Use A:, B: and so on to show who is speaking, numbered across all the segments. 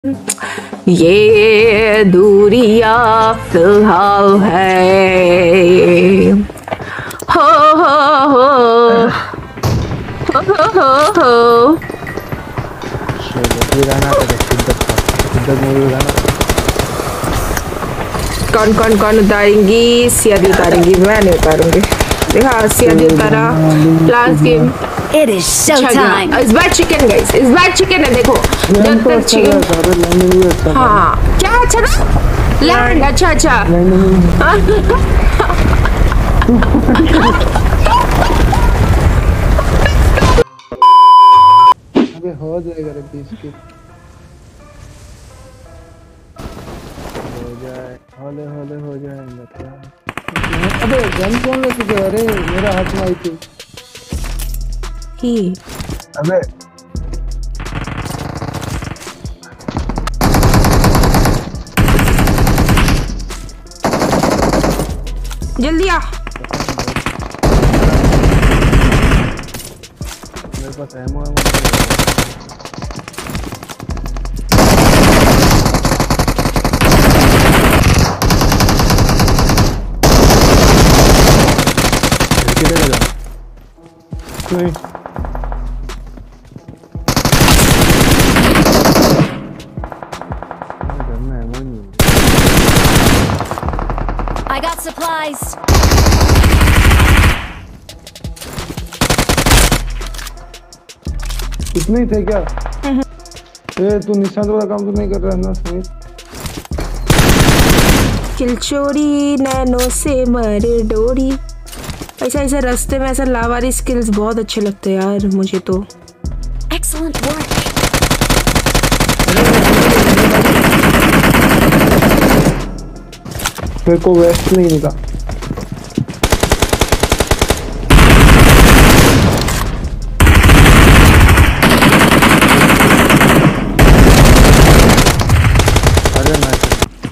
A: ये दूरियां फिलहाल है। हो हो हो हो हो हो।
B: ये गाना सिद्धत मूवी गाना
A: कौन कौन कौन उतारेंगी? सियादी उतारेंगी, मैं नहीं उतारूंगी। देखा सियादी उतारा last game.
C: It is showtime.
A: इस बार चिकन गाइस, इस बार चिकन है। देखो जब तक चिकन। हाँ क्या अच्छा था लैंड। अच्छा अच्छा
B: अबे हो जाएगा रे 20 की हो जाए हौले हौले हो जाएगा क्या। अबे गन कौन लेके गया? अरे मेरा हाथ में आई थी।
A: अबे जल्दी आ।
B: मेरे पास एमो नहीं।
C: I got supplies.
B: इतने ही थे क्या? ए तू निशांत वाला काम तो नहीं कर रहा है ना सुमित?
A: किलचोरी नैनो से मर डोरी। ऐसा ऐसे रास्ते में ऐसा लावारी स्किल्स बहुत अच्छे लगते हैं यार मुझे तो।
C: Excellent work.
B: मेरे को वेस्ट नहीं मिला। अरे nice.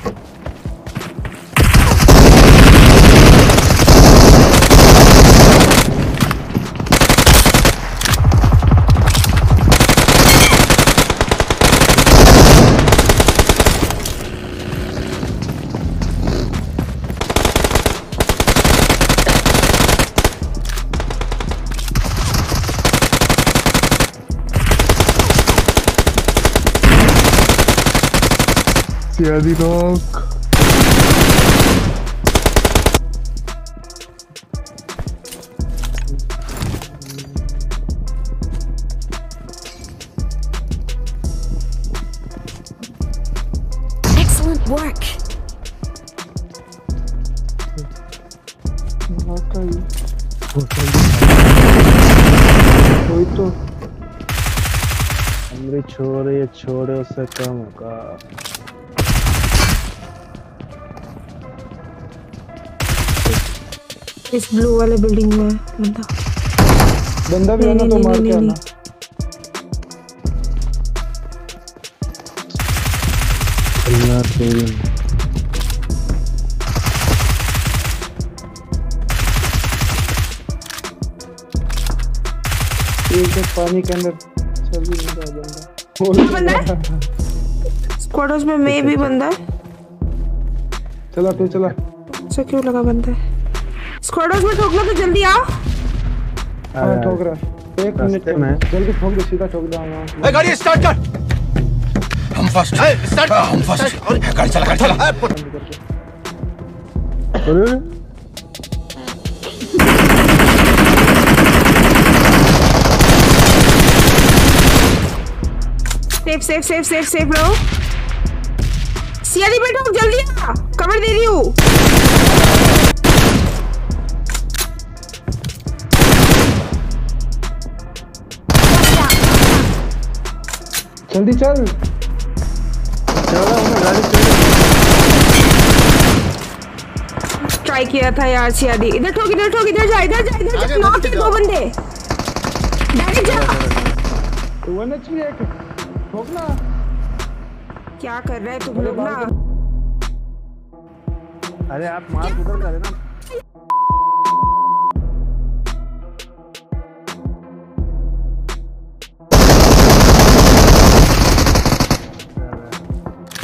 B: Siadi knock.
C: Excellent work.
B: कोई तो हमरे छोरे छोड़े उससे कम होगा।
A: इस ब्लू वाले बिल्डिंग में
B: बंदा भी आना तो मार के आना। अल्लाह तेरी ये पानी के अंदर चल भी नहीं रहा बंदा।
A: स्क्वाडर्स में मैं भी बंदा है।
B: चला तू चला।
A: अच्छा क्यों लगा बंदा है? स्क्वाडर्स में ठोकना तो जल्दी आ।
B: हाँ ठोक रहा। 1 मिनट में जल्दी ठोक दे, सीधा ठोक दे।
D: ए गाड़ी स्टार्ट कर। हम फर्स्ट। स्टार्ट हम फर्स्ट। गाड़ी चला गाड़ी चला।
B: अरे
A: safe safe safe safe safe रहो। सियादी बैठो जल्दी आ, कवर दे रही हूँ।
B: जल्दी चल।
A: ट्राई किया था यार सियादी। इधर ठोक इधर ठोक, इधर जा इधर जा इधर जा। नॉक है 2 बंदे। डायरेक्ट जा।
B: तो 1 HP एक ठोकना।
A: क्या कर रहे हैं तुम लोग ना?
B: अरे आप मार उधर कर ना।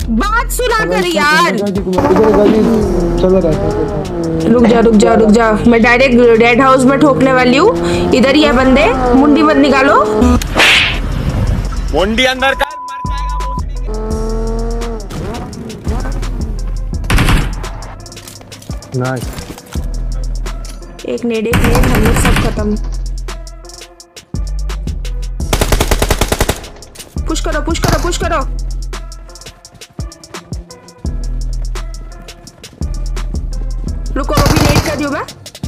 A: बात सुना कर यार।
B: इधर गाड़ी चल रहा है।
A: रुक जा मैं डायरेक्ट डेड हाउस में ठोकने वाली हूँ। इधर ही है बंदे, मुंडी मत निकालो।
D: मुंडी अंदर कर, मर जाएगा भोसड़ी।
B: नाइस।
A: एक नेड हम लोग सब खत्म। पुश करो। रुको अभी नेट कर दियो मैं।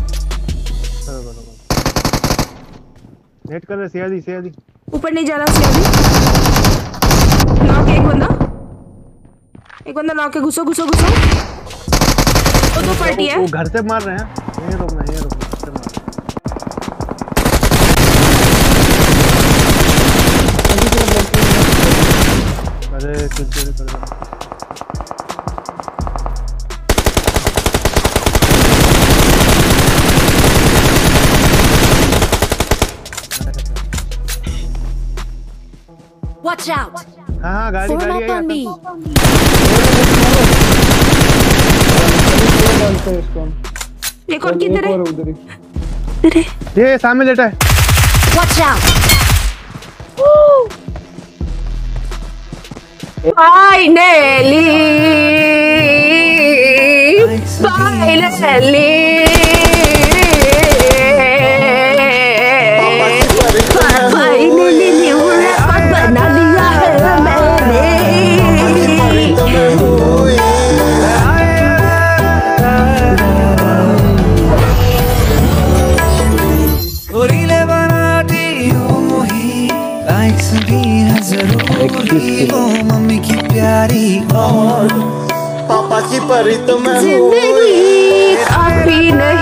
B: नेट कर रहे सियादी।
A: ऊपर नहीं जा रहा सियादी। नॉक एक बंदा नॉक है। घुसो। वो तो पार्टी है।
B: वो घर से मार रहे हैं। ये रोकना। अरे कुछ देर कर।
C: Watch out!
B: हाँ गाड़ी
C: Form up on me.
A: एक और किधर है?
B: ये सामने लेटा है।
C: Watch out!
A: Finally. बना लिया है मैंने।
E: मम्मी की प्यारी और पापा की परी तो मैं
A: जिंदगी काफी नहीं।